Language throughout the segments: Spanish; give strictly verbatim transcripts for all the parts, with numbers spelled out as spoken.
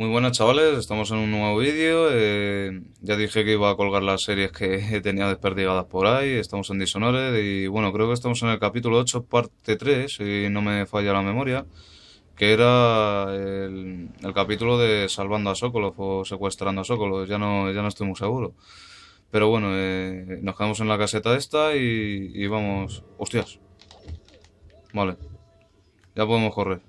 Muy buenas chavales, estamos en un nuevo vídeo. eh, ya dije que iba a colgar las series que tenía desperdigadas por ahí. Estamos en Dishonored y bueno, creo que estamos en el capítulo ocho, parte tres, si no me falla la memoria, que era el, el capítulo de salvando a Sokolov o secuestrando a Sokolov. Ya no, ya no estoy muy seguro. Pero bueno, eh, nos quedamos en la caseta esta y, y vamos... ¡Hostias! Vale, ya podemos correr.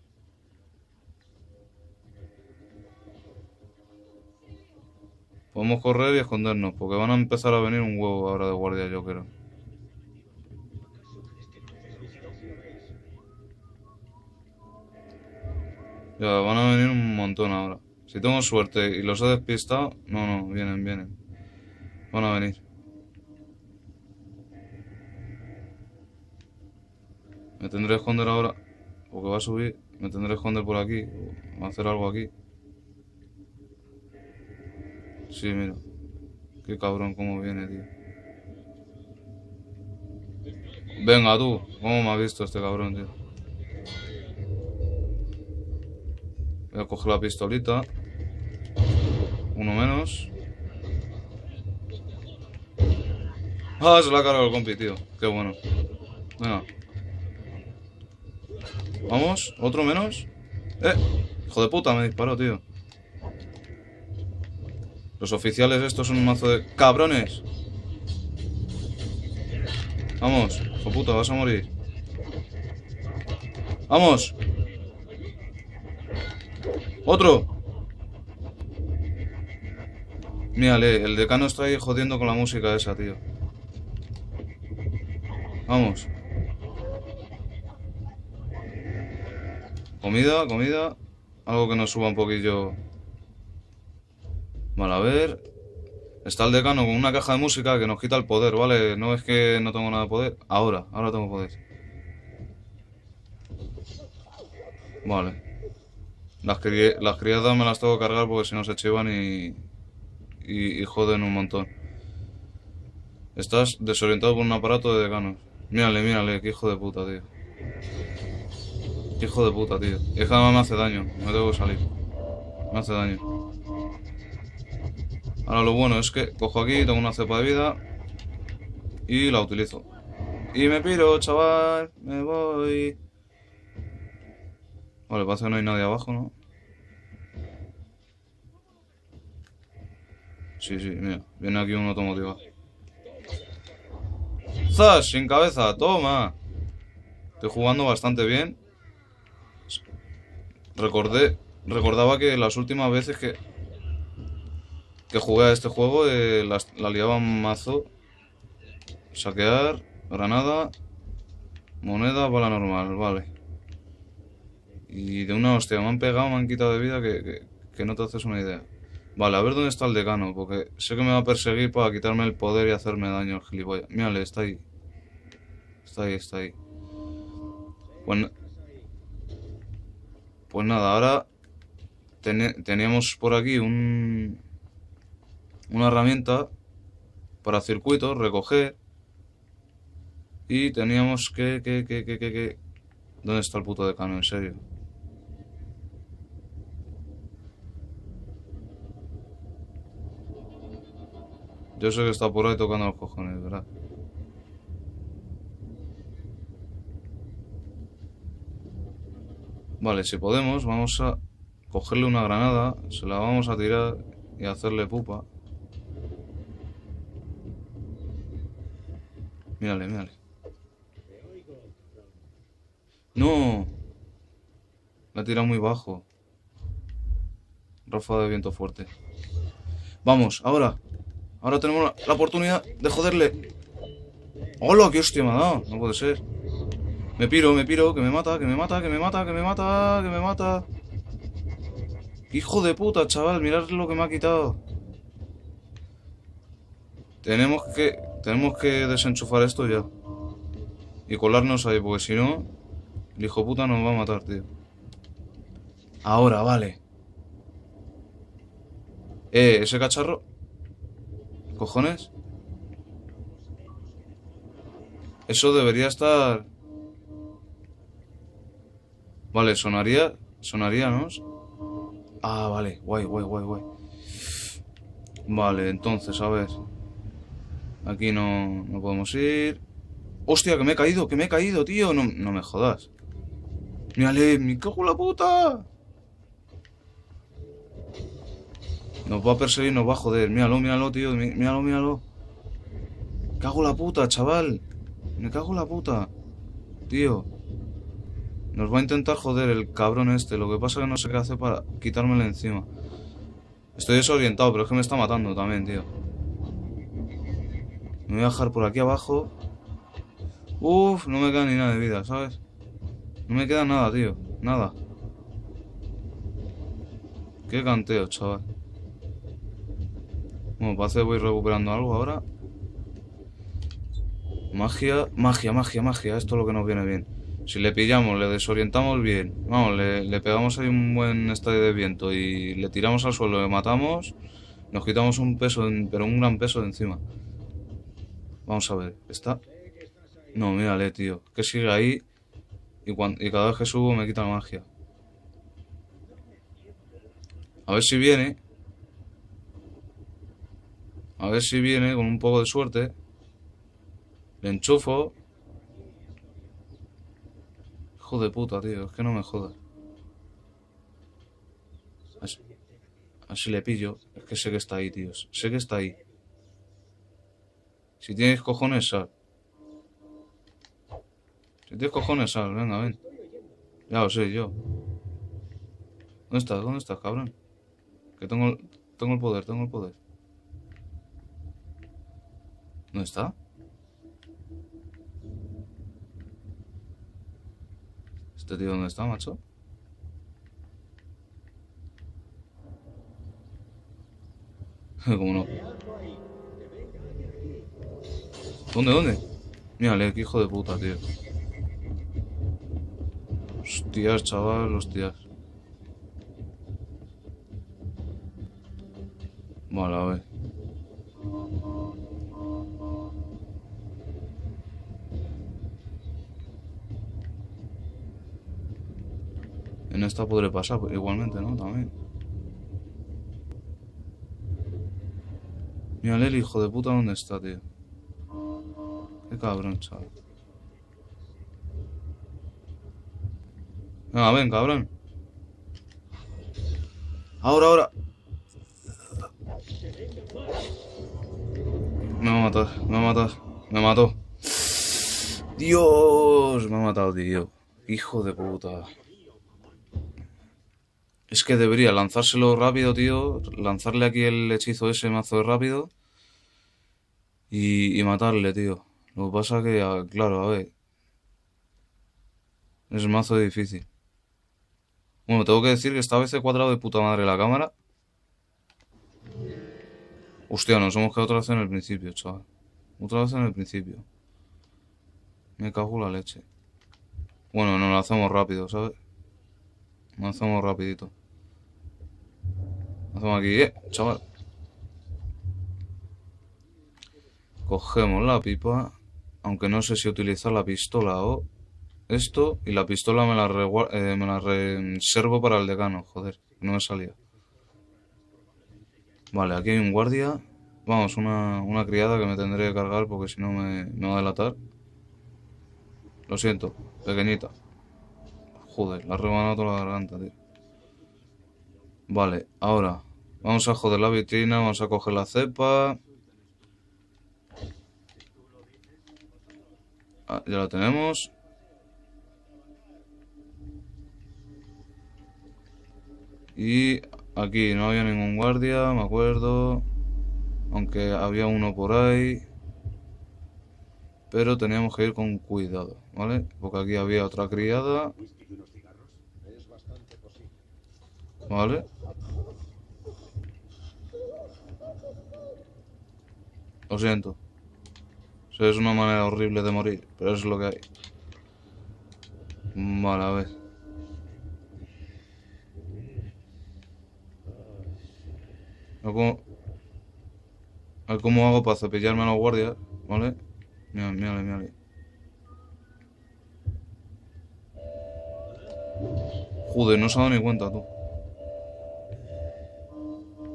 Podemos correr y escondernos, porque van a empezar a venir un huevo ahora de guardia, yo creo. Ya, van a venir un montón ahora. Si tengo suerte y los he despistado... No, no, vienen, vienen. Van a venir. Me tendré que esconder ahora, porque va a subir. Me tendré que esconder por aquí. O hacer algo aquí. Sí, mira. Qué cabrón cómo viene, tío. Venga, tú. ¿Cómo me has visto este cabrón, tío? Voy a coger la pistolita. Uno menos. Ah, se la ha cargado el compi, tío. Qué bueno. Venga. Vamos. Otro menos. Eh. Hijo de puta, me disparó, tío. Los oficiales estos son un mazo de... ¡Cabrones! Vamos. Hijo puta, vas a morir. ¡Vamos! ¡Otro! Mírale, el decano está ahí jodiendo con la música esa, tío. Vamos. Comida, comida. Algo que nos suba un poquillo. Vale, a ver. Está el decano con una caja de música que nos quita el poder, ¿vale? No es que no tengo nada de poder. Ahora, ahora tengo poder. Vale. Las, cri las criadas me las tengo que cargar porque si no se chivan y, y, y joden un montón. Estás desorientado por un aparato de decanos. Mírale, mírale, qué hijo de puta, tío. Qué hijo de puta, tío. Y es que además me hace daño. Me tengo que salir. Me hace daño. Ahora lo bueno es que cojo aquí, tengo una cepa de vida y la utilizo. Y me piro, chaval. Me voy. Vale, parece que no hay nadie abajo, ¿no? Sí, sí, mira. Viene aquí un automotiva. ¡Zas! Sin cabeza, toma. Estoy jugando bastante bien. Recordé, recordaba que las últimas veces que, que jugué a este juego eh, la, la liaba mazo. Saquear, granada, moneda, bala normal, vale. Y de una hostia me han pegado, me han quitado de vida que, que, que no te haces una idea. Vale, a ver dónde está el decano, porque sé que me va a perseguir para quitarme el poder y hacerme daño el gilipollas. Mírale, está ahí. Está ahí, está ahí. Pues, pues nada, ahora ten, teníamos por aquí un, una herramienta para circuitos, recoger. Y teníamos que, que, que, que, que, que... ¿Dónde está el puto decano, en serio? Yo sé que está por ahí tocando los cojones, ¿verdad? Vale, si podemos, vamos a cogerle una granada, se la vamos a tirar y hacerle pupa. Mírale, mírale. ¡No! La tira muy bajo. Ráfaga de viento fuerte. Vamos, ahora. Ahora tenemos la, la oportunidad de joderle. ¡Hola! ¡Qué hostia me ha dado! No puede ser. Me piro, me piro, que me mata, que me mata, que me mata, que me mata, que me mata. ¡Hijo de puta, chaval! Mirad lo que me ha quitado. Tenemos que... Tenemos que desenchufar esto ya. Y colarnos ahí, porque si no... El hijo puta nos va a matar, tío. Ahora, vale. Eh, ese cacharro... ¿Cojones? Eso debería estar... Vale, sonaría... Sonaría, ¿no? Ah, vale. Guay, guay, guay, guay. Vale, entonces, a ver. Aquí no, no podemos ir. ¡Hostia, que me he caído! ¡Que me he caído, tío! No, no me jodas. ¡Mírale! ¡Me cago en la puta! Nos va a perseguir, nos va a joder. Míralo, míralo, tío. Míralo, míralo. Cago en la puta, chaval. Me cago en la puta. Tío. Nos va a intentar joder el cabrón este. Lo que pasa es que no sé qué hace para quitármelo encima. Estoy desorientado, pero es que me está matando también, tío. Me voy a dejar por aquí abajo. Uf, no me queda ni nada de vida, ¿sabes? No me queda nada, tío. Nada. Qué canteo, chaval. Bueno, parece que voy recuperando algo ahora. Magia, magia, magia, magia. Esto es lo que nos viene bien. Si le pillamos, le desorientamos bien. Vamos, le, le pegamos ahí un buen estadio de viento y le tiramos al suelo, le matamos. Nos quitamos un peso, pero un gran peso de encima. Vamos a ver, ¿está? No, mírale, tío. Que sigue ahí y, cuando, y cada vez que subo me quita la magia. A ver si viene. A ver si viene con un poco de suerte. Le enchufo. Hijo de puta, tío. Es que no me jodas. Así, así le pillo. Es que sé que está ahí, tío. Sé que está ahí. Si tienes cojones, sal. Si tienes cojones, sal. Venga, ven. Ya lo sé, yo. ¿Dónde estás? ¿Dónde estás, cabrón? Que tengo, tengo el poder, tengo el poder. ¿Dónde está? ¿Este tío dónde está, macho? ¿Cómo no? ¿Dónde, dónde? Mírale, qué hijo de puta, tío. Hostias, chaval, hostias. Vale, a ver. En esta podré pasar igualmente, ¿no? También. Mírale el hijo de puta dónde está, tío. Qué cabrón, chaval. Venga, ven, cabrón. Ahora, ahora. Me va a matar, me va a matar. Me mató. Dios, me ha matado, tío. Hijo de puta. Es que debería lanzárselo rápido, tío. Lanzarle aquí el hechizo ese mazo de rápido. Y, y matarle, tío. Lo que pasa que, a- claro, a ver. Es mazo difícil. Bueno, tengo que decir que esta vez he cuadrado de puta madre la cámara. Hostia, nos hemos quedado otra vez en el principio, chaval. Otra vez en el principio. Me cago en la leche. Bueno, nos lo hacemos rápido, ¿sabes? Nos lo hacemos rapidito. Lo hacemos aquí, eh, chaval. Cogemos la pipa. Aunque no sé si utilizar la pistola o esto. Y la pistola me la, eh, me la reservo para el decano, joder. No me salía. Vale, aquí hay un guardia. Vamos, una, una criada que me tendré que cargar porque si no me, me va a delatar. Lo siento, pequeñita. Joder, la he rebanado toda la garganta, tío. Vale, ahora vamos a joder la vitrina, vamos a coger la cepa. Ah, ya la tenemos. Y aquí no había ningún guardia, me acuerdo. Aunque había uno por ahí. Pero teníamos que ir con cuidado, ¿vale? Porque aquí había otra criada. ¿Vale? Lo siento. Eso es una manera horrible de morir, pero eso es lo que hay. Vale, a ver. A ver cómo, a ver cómo hago para cepillarme a los guardias, ¿vale? Mírale, mírale, mírale. Joder, no se ha dado ni cuenta, tú.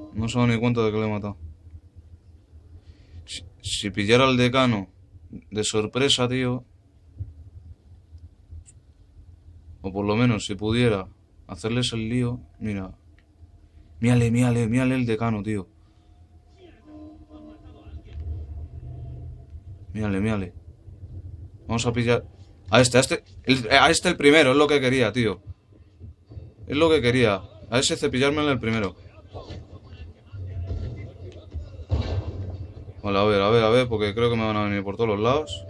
No se ha dado ni cuenta de que le he matado. Si, si pillara al decano de sorpresa, tío. O por lo menos si pudiera hacerles el lío. Mira. Mírale, mírale, mírale el decano, tío. Mírale, mírale. Vamos a pillar... A este, a este... El, a este el primero, es lo que quería, tío. Es lo que quería. A ese cepillármelo el primero. Vale, a ver, a ver, a ver, porque creo que me van a venir por todos los lados.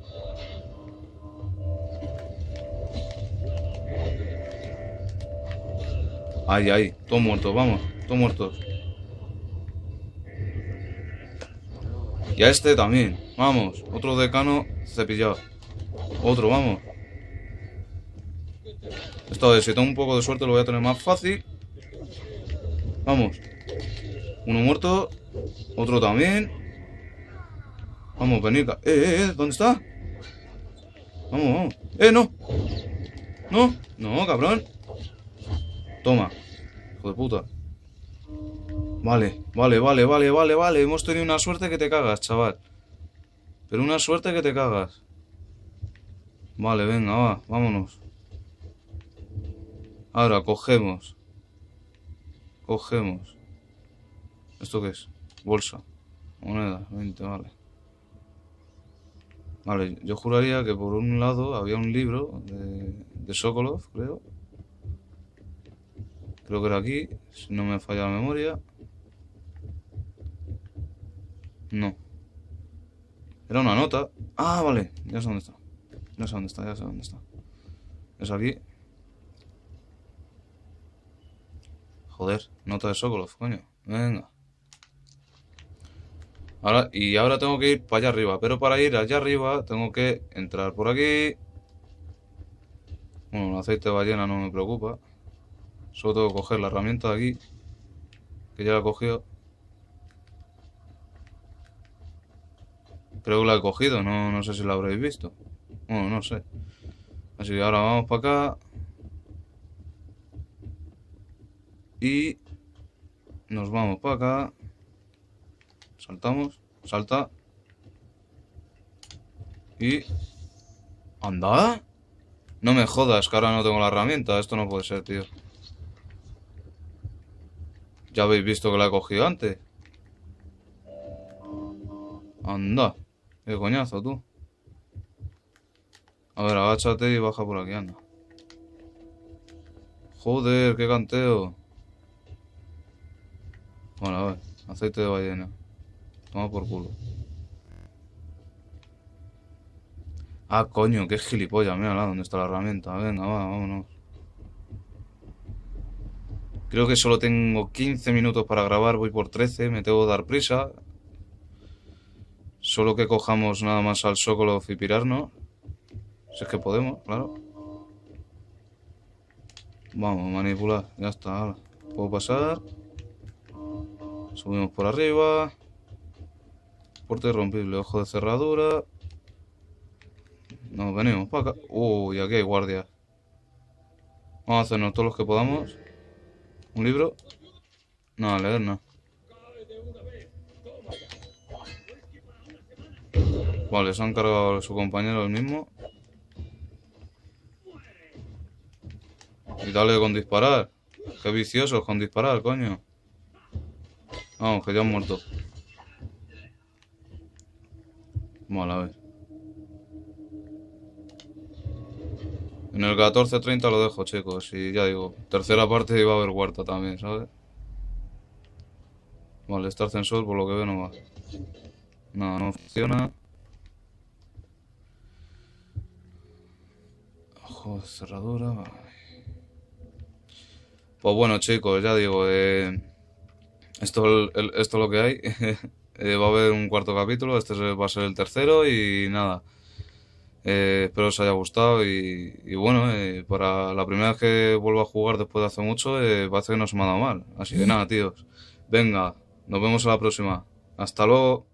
Ahí, ahí, todos muertos, vamos, todos muertos. Y a este también, vamos, otro decano cepillado. Otro, vamos. Esta vez, si tengo un poco de suerte, lo voy a tener más fácil. Vamos. Uno muerto, otro también. Vamos, venica. Eh, eh, eh, ¿dónde está? Vamos, vamos. Eh, no. No, no, cabrón. Toma. Hijo de puta. Vale, vale, vale, vale, vale, vale. Hemos tenido una suerte que te cagas, chaval. Pero una suerte que te cagas. Vale, venga, va, vámonos. Ahora, cogemos. Cogemos. ¿Esto qué es? Bolsa. Moneda, veinte, vale. Vale, yo juraría que por un lado había un libro de, de Sokolov, creo. Creo que era aquí, si no me falla la memoria. No. Era una nota. Ah, vale, ya sé dónde está. Ya sé dónde está, ya sé dónde está. Es aquí. Joder, nota de Sokolov, coño. Venga. Ahora, y ahora tengo que ir para allá arriba. Pero para ir allá arriba tengo que entrar por aquí. Bueno, el aceite de ballena no me preocupa. Solo tengo que coger la herramienta de aquí. Que ya la he cogido. Creo que la he cogido, no, no sé si la habréis visto. Bueno, no sé. Así que ahora vamos para acá. Y nos vamos para acá. Saltamos, salta. Y... ¿Anda? No me jodas, que ahora no tengo la herramienta. Esto no puede ser, tío. Ya habéis visto que la he cogido antes. Anda. Qué coñazo, tú. A ver, agáchate y baja por aquí, anda. Joder, qué canteo. Bueno, a ver. Aceite de ballena. Toma por culo. Ah, coño, qué gilipollas. Mira, ¿dónde está la herramienta? Venga, va, vámonos. Creo que solo tengo quince minutos para grabar. Voy por trece. Me tengo que dar prisa. Solo que cojamos nada más al Sokolov y pirarnos. Si es que podemos, claro. Vamos, manipular. Ya está, ahora. Puedo pasar. Subimos por arriba. Puerta irrompible, ojo de cerradura. Nos venimos para acá. Uy, aquí hay guardias. Vamos a hacernos todos los que podamos. ¿Un libro? No, a leer no. Vale, se han cargado a su compañero el mismo. Y dale con disparar. Qué viciosos con disparar, coño. Vamos, que ya han muerto. Vale, a ver. En el catorce treinta lo dejo, chicos. Y ya digo, tercera parte iba a haber huerta también, ¿sabes? Vale, este ascensor por lo que veo no va. No, no funciona. Ojo de cerradura, vale. Pues bueno, chicos, ya digo, eh, esto, el, esto es lo que hay. eh, va a haber un cuarto capítulo, este va a ser el tercero y nada. Eh, espero os haya gustado y, y bueno, eh, para la primera vez que vuelvo a jugar después de hace mucho, eh, parece que no se me ha dado mal. Así que nada, tíos. Venga, nos vemos a la próxima. Hasta luego.